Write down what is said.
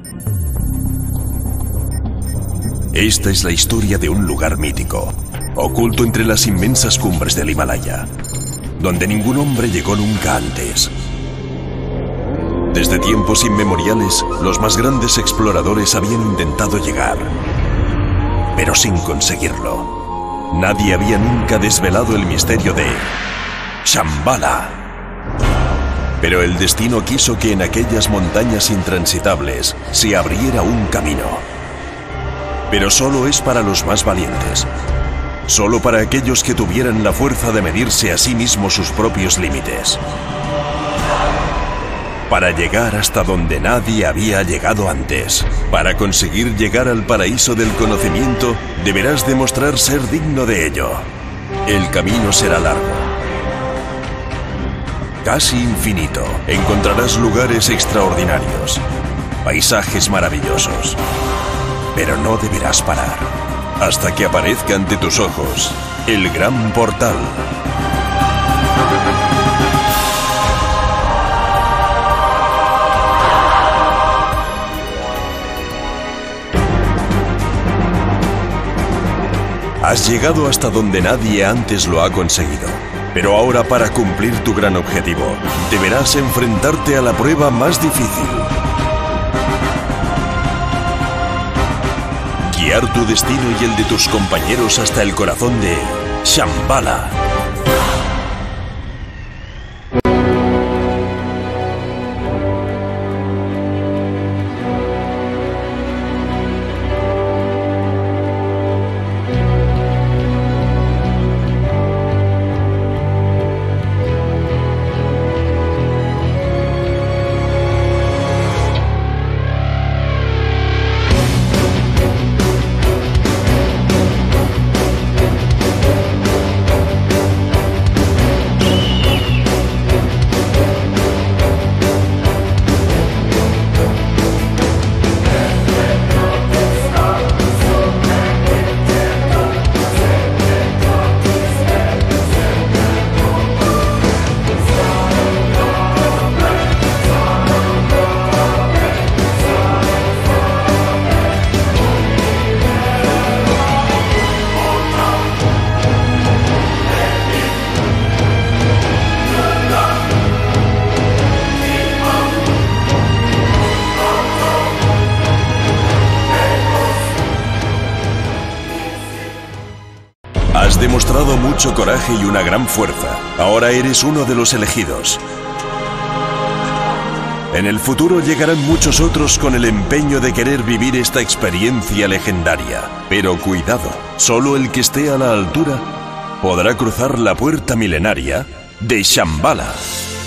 Esta es la historia de un lugar mítico, oculto entre las inmensas cumbres del Himalaya, donde ningún hombre llegó nunca antes. Desde tiempos inmemoriales, los más grandes exploradores habían intentado llegar, pero sin conseguirlo. Nadie había nunca desvelado el misterio de Shambhala. Pero el destino quiso que en aquellas montañas intransitables se abriera un camino. Pero solo es para los más valientes. Solo para aquellos que tuvieran la fuerza de medirse a sí mismos sus propios límites. Para llegar hasta donde nadie había llegado antes. Para conseguir llegar al paraíso del conocimiento, deberás demostrar ser digno de ello. El camino será largo, casi infinito. Encontrarás lugares extraordinarios, paisajes maravillosos, pero no deberás parar hasta que aparezca ante tus ojos el gran portal. Has llegado hasta donde nadie antes lo ha conseguido. Pero ahora, para cumplir tu gran objetivo, deberás enfrentarte a la prueba más difícil. Guiar tu destino y el de tus compañeros hasta el corazón de Shambhala. Has demostrado mucho coraje y una gran fuerza. Ahora eres uno de los elegidos. En el futuro llegarán muchos otros con el empeño de querer vivir esta experiencia legendaria. Pero cuidado, solo el que esté a la altura podrá cruzar la puerta milenaria de Shambhala.